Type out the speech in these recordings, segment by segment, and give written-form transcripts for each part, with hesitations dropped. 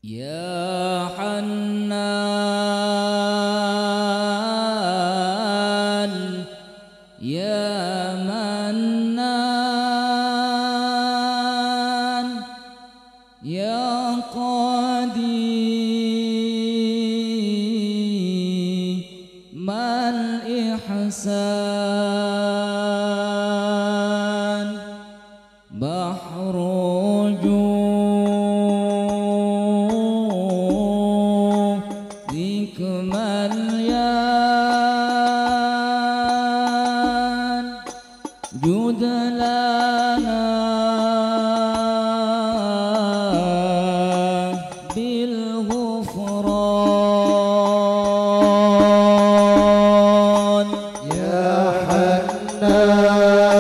يا حنان يا منان يا قديم الإحسان بحر جودك مليان جود لنا بالغفران يا حنان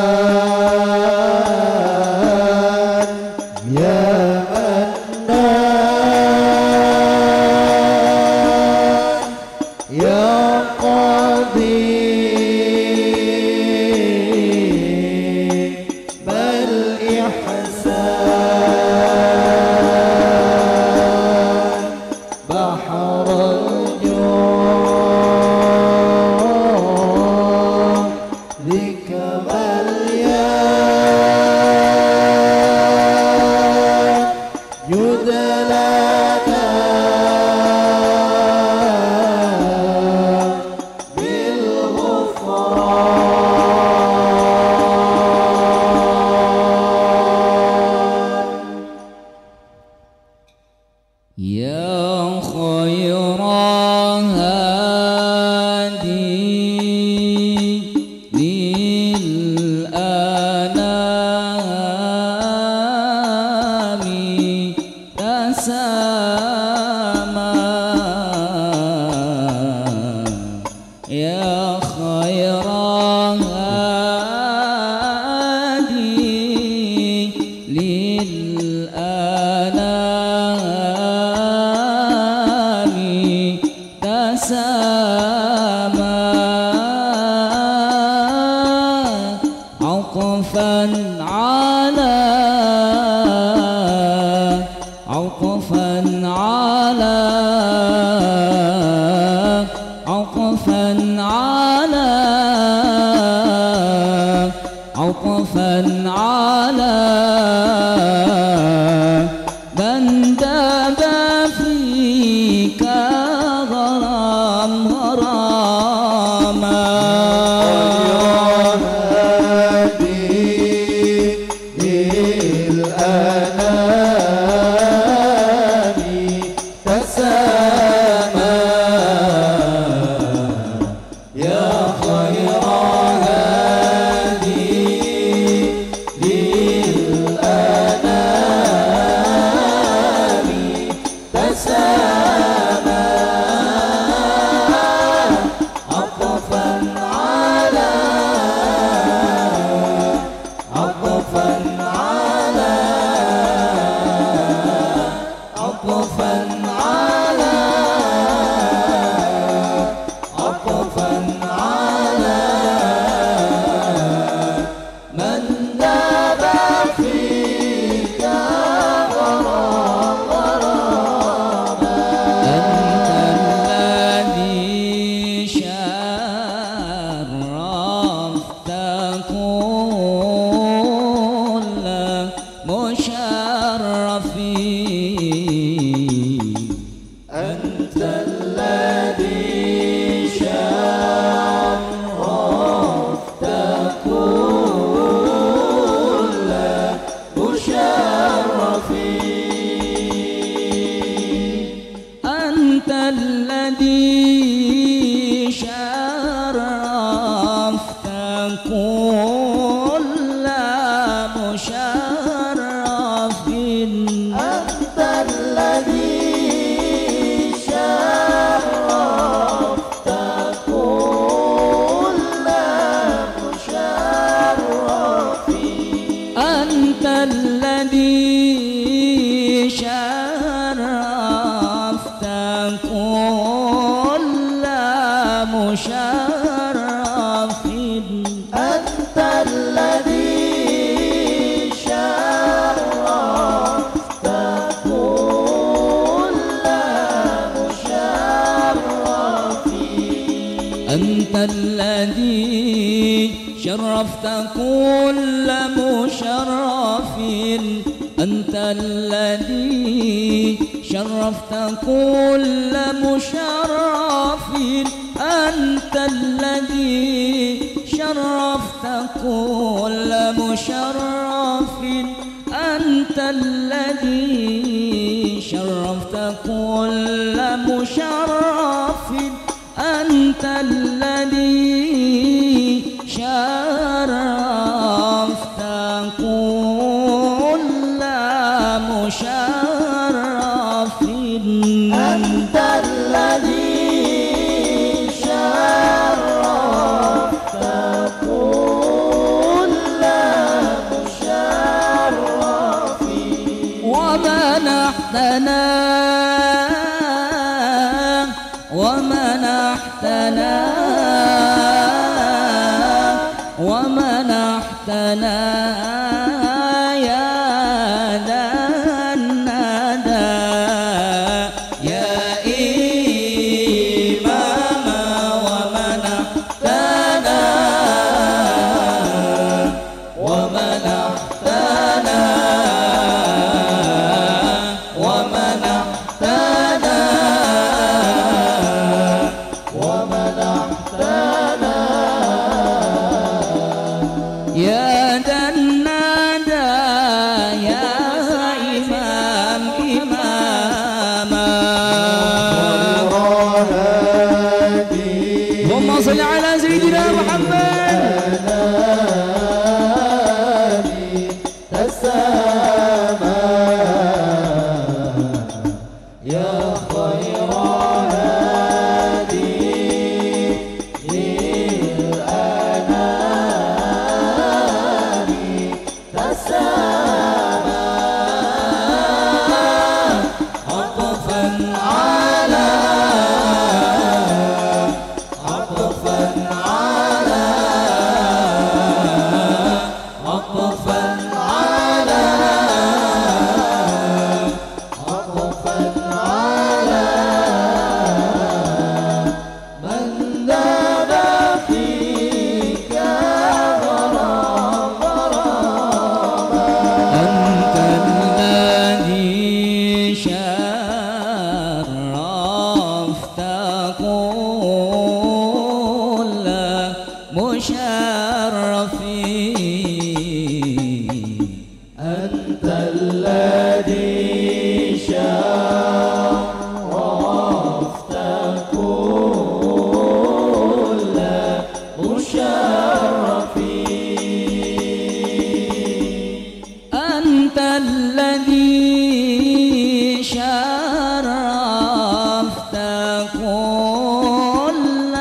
يا منان يا قديم الإحسان بحر الجود ذك مليان جود لنا بالغفران يا خير هادي للأنام تسامى يا خير هادي للأنام تسامى عطفا على عطفا على عطفا على عطفا على من داب فيك غرام غراما أنت الذي شرفت كل مشرفين أنت الذي شرفت كل مشرف أنت الذي شرفت كل مشرف أنت الذي شرفت كل مشرف أنت الذي شرفت كل شرفت كل مشرف أنت الذي شرفت كل مشرف أنت الذي شرفت كل مشرف أنت الذي شرفت كل مشرف أنت الذي شرفت كل مشرف أنت الذي شرفت كل مشرف ومنحتنا ومنحتنا ومنحتنا يا ذا الندى يا إماما ومنحتنا ومنحتنا ومنحتنا ومنحتنا يا ذا الندى يا إمام إماما اللهم صل على سيدنا محمد يا خير هادي للأنام تسامى عطفا على عطفا على عطفا على عطفا على من ذاب فيك غراما أنت الذي شرفت كل مشرف أنت الذي شرفت كل مشرف أنت الذي شرفت كل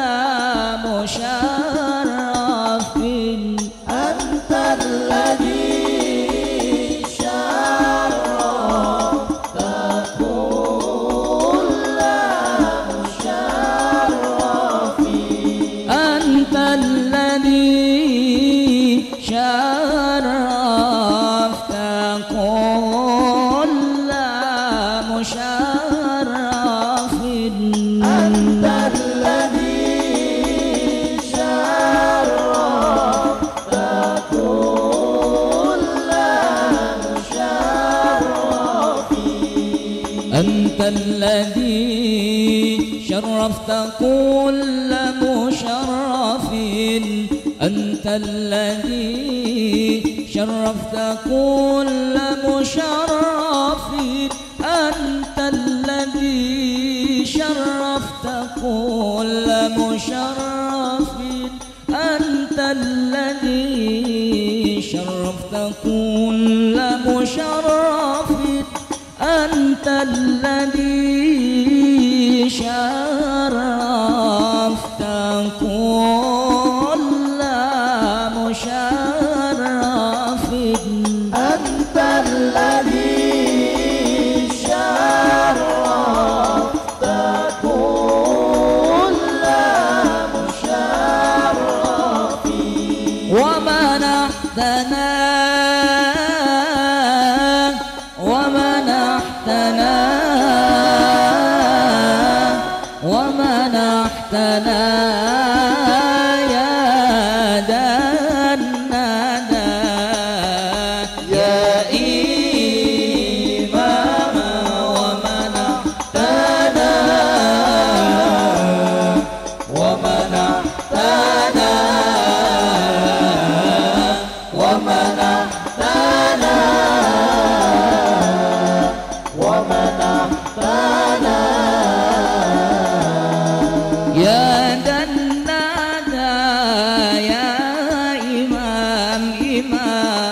مشرف أنت الذي شرفت كل مشرف أنت الذي شرفت كل مشرف أنت الذي شرفت كل مشرف أنت الذي شرفت كل مشرف أنت الذي شرفت كل مشرف أنت الذي شرفت كل مشرف أنت الذي شرفت كل مشرف أنت الذي شرفت كل مشرف أنت الذي شرفت كل مشرف ومنحتنا ومنحتنا ومنحتنا يا ذا ومنحتنا ومنحتنا يا دنانا يا إمام